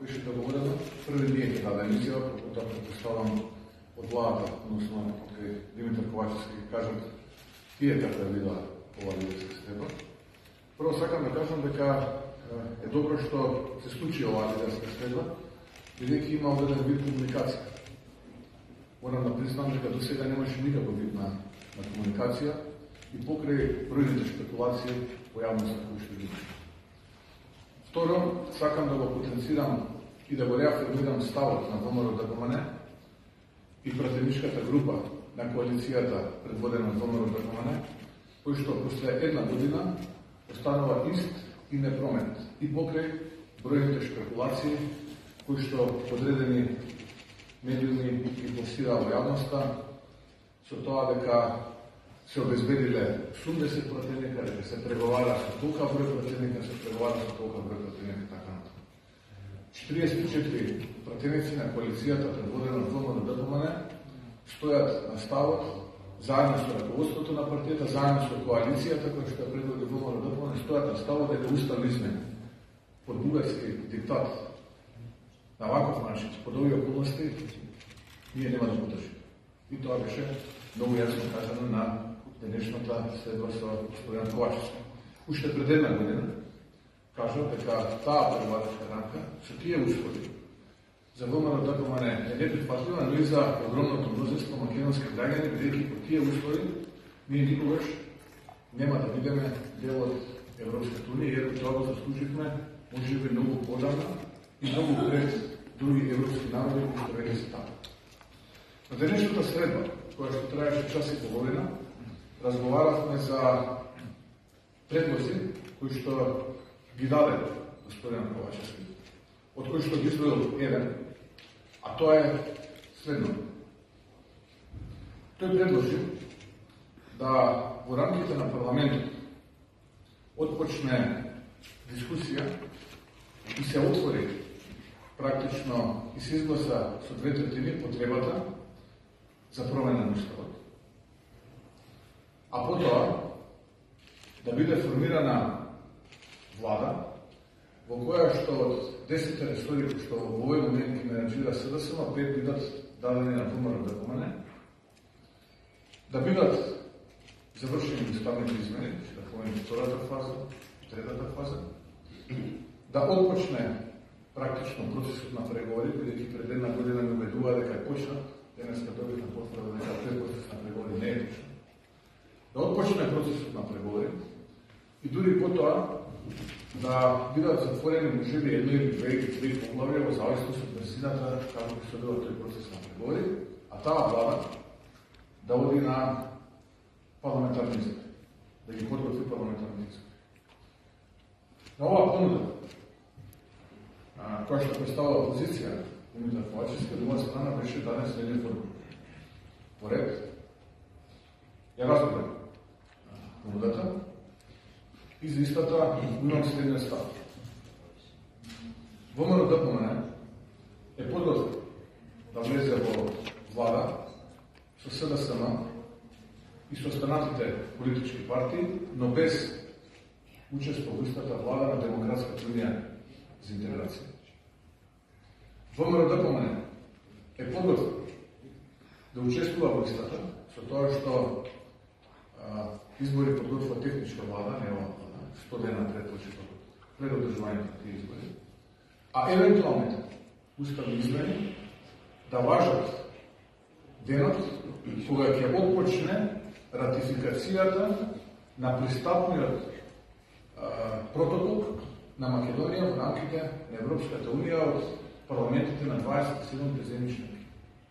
беше договорено први ден даде емисија, потоа претпоставам од владата, односно од Димитар Ковачевски ги кажат тие како вида ова лидерска средба. Прво сакам да кажам дека е добро што се случи оваа лидерска средба, бидејќи има одреден вид комуникација. Морам да признам дека до сега немаше никаков вид на комуникација и покрај бројните шпекулации во јавноста кои што ги имаше. Второ, сакам да го потенцирам и да го реафирмирам ставот на ВМРО-ДПМН и пратеничката група на коалицијата предводена од ВМРО-ДПМН, кој што после една година останува ист и непроменет и покрај бројните шпекулации кои што одредени медиуми ги пласираа во јавноста со тоа дека се обезбедиле 80 пратеника, дека се преговара со толка број пратеника, се преговара со толка број пратеника, така натаму. 44 пратеници на коалицијата предводена од ВМРО-ДПМН стојат на ставот заедно со раководството на партијата, заедно со коалицијата која што ја предводи ВМРО-ДПМН, стојат на ставот дека уставни измени под бугарски диктат на ваков начин, под овие околности, ние нема да подржиме. И тоа беше многу јасно кажано на денешната следва со господин Ковачевски. Уште пред една година кажа дека таа преговарачка рамка со тие услови за ВМРО-ДПМН е неприфатлива, но и за огромното мнозинство македонски граѓани, бидејќи по тие услови ние никогаш нема да бидеме дел од Европската унија, и тоа го заслуживме можеби многу подавна и многу пред други европски народи кои што веќе се таму. На денешната средба, која што траеше час и половина, разговаравме за предлози кои што ги даде господин Ковачевски, од кој што ги изведел еден, а тоа е следното. Тој предложи да во рамките на парламентот отпочне дискусија и се отвори практично и се изгласа со 2/3 потребата за промена на уставот. А потоа да биде формирана влада во која што од 10 ресори кои што во овој момент ги менеджира СДСМ, 5 бидат дадени на ВМРО-ДПМН, да бидат завршени уставните измени, да помене втората фаза, третата фаза, да отпочне практично процесот на преговори, бидејќи пред една година ми убедува дека е почнат, денеска добивме потврда дека тој процес на преговори не е почнат. Да отпочне процесот на преговори и дури потоа да бидат затворени можеби едно или две или три поглавја во зависност од брзината како ќе се одвива тој процес на преговори, а таа влада да оди на парламентарни избори, да ги подготви парламентарни избори. На оваа понуда, која што представува опозиција, Димитар Ковачевски, од друга страна беше даден следниот одговор. По ред, ја разбрам понудата и за истата имам следниот став. ВМРО-ДПМН е подготвен да влезе во влада со СДСМ и со останатите политички партии, но без учество во истата влада на Демократската унија за интеграција. ВМРО-ДПМН е подготвен да учествува во истата со тоа што избори подготвува техничка влада, не ова влада, 100 дена пред одржувањето на тие избори, а евентуалните уставни измени да важат денот кога ќе отпочне ратификацијата на пристапниот протокол на Македонија во рамките на Европската унија од парламентите на 27 земји членки.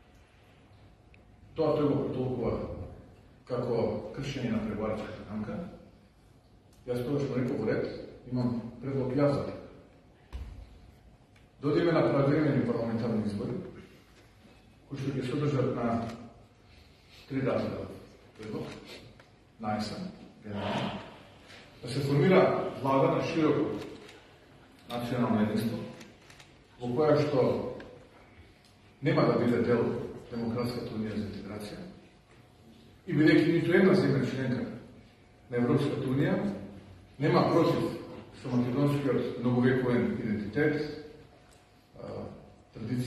Тоа тој го потолкува како кршење на преговарачката рамка. Јас тоа што реков во ред, имам предлог јас за така. Додиме на правовремени парламентарни избори, кои што ќе се одржат на 3 датума предлог, на есен, генерално, да се формира влада на широко национално единство, во која што нема да биде дел Демократската унија за интеграција и бидејќи ниту една земја членка на Европската унија нема против со македонскиот многовековен идентитет,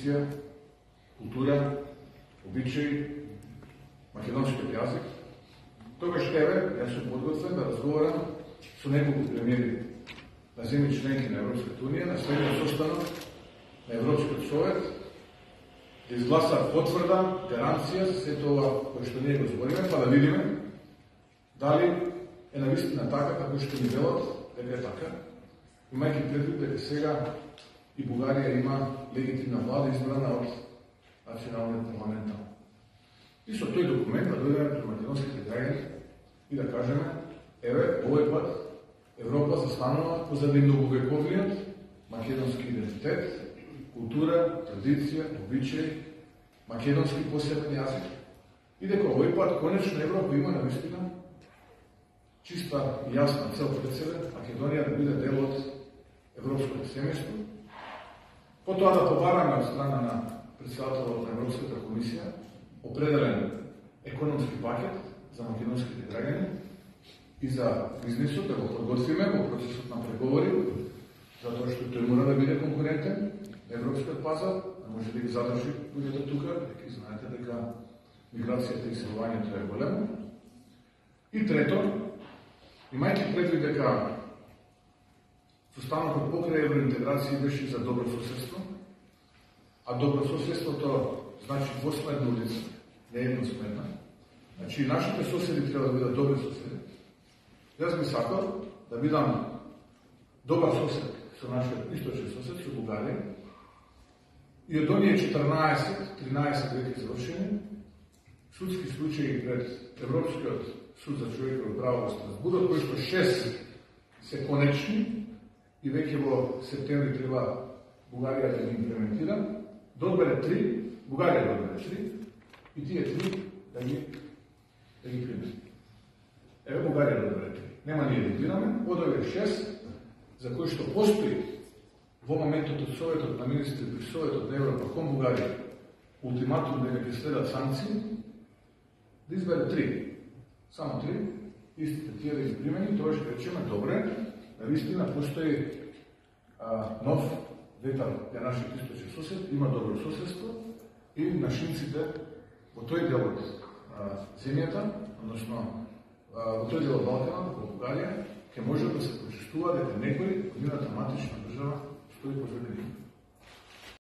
традиција, култура, обичаи, македонскиот јазик. Тогаш еве, јас сум подготвен да разговарам со неколку премиери на земји членки на Европската унија, на следниот состанок на Европскиот совет, да изгласат потврда, гаранција за сето ова кој што ние го збориме, па да видиме дали е навистина така како што ни велат дека е така, имајќи предвид дека сега и Бугарија има легитимна влада избрана од националниот парламент. И со тој документ да дојдеме до македонските граѓани и да кажеме, еве, овој пат Европа застанува позади многовековниот македонски идентитет, култура, традиција, обичаи, македонски посебен јазик. И дека овој пат конечно Европа има навистина чиста и јасна цел пред себе, Македонија да биде дел од европското семејство. Потоа да побараме од страна на председателот на Европската комисија определен економски пакет за македонските граѓани и за бизнисот, да го подготвиме во процесот на преговори, затоа што тој мора да биде конкурентен на европскиот пазар, да може да ги задржи луѓето тука, дека знаете дека миграцијата и иселувањето е големо. И трето, имајќи предвид дека состанокот покрај евроинтеграција беше за добро соседство, а добро соседството значи двосмерна улица, не едносмерна. Значи, нашите соседи треба да бидат добри соседи. Јас би сакал да бидам добар сосед со нашиот источен сосед, со Бугарија. И од оние 14-13 веки завршени, судски случаи пред Европскиот суд за човекови права во Страсбург, кои што 6 се конечни и веќе во септември треба Бугарија да ги имплементира, добре 3, Бугарија добре 3, и тие 3 да ги примат. Еве Бугарија добре 3. Нема ние да бираме, од овие 6, за кои што постои во моментот од Советот на министри при Советот на Европа кон Бугарија ултиматум дека ќе следат санкции, да избере 3. Само 3, истите тие да ги примени, тоа ќе речеме добре, навистина постои нов ветар на нашиот источен сосед, има добро соседство и нашинците во тој дел од земјата, односно во тој дел од Балканот, во Бугарија, ќе може да се почувствува дека некој од нивната матична држава стои позади нив.